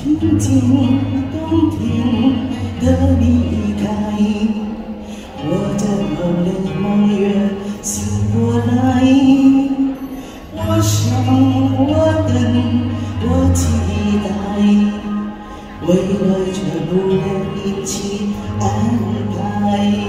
平静动听的离开，我的梦里梦月醒过来，我想，我等，我期待，未来却不能一起安排。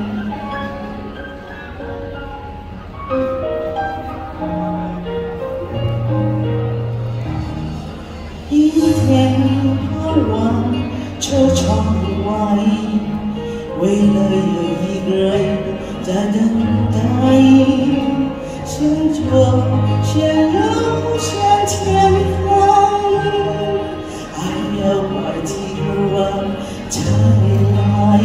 一天盼望车窗外，为了有一个人在等待，向左向右向前看，还要拐几个弯才来。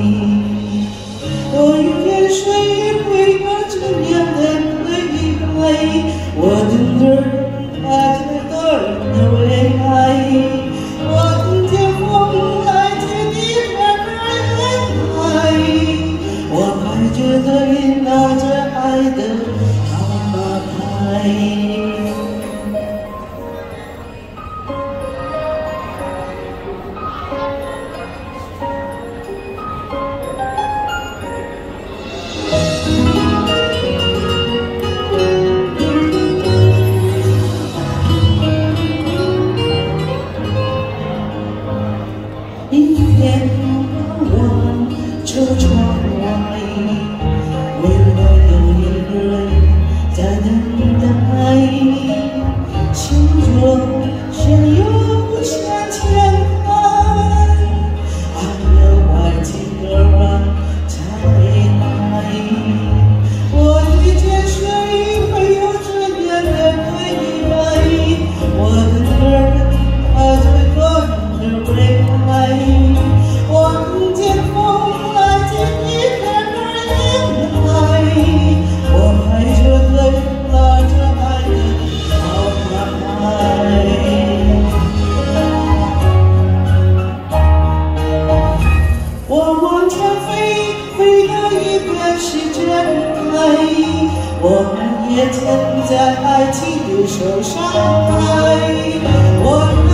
我遇见谁会有这样的对白？我等着他在等的未来。我听见风来接地和人海，我怀着的云拿着爱的号码牌。一天望车窗外，为了有一个人在等待，向左向右向前看，还要拐几个弯才来。我遇见谁会有这样的对白？我的人他在等着未来。我听见风来接一个人海，我排着队拿着爱的号码牌。我往前飞，飞到一片是真爱，我们也曾在爱情的手上爱。我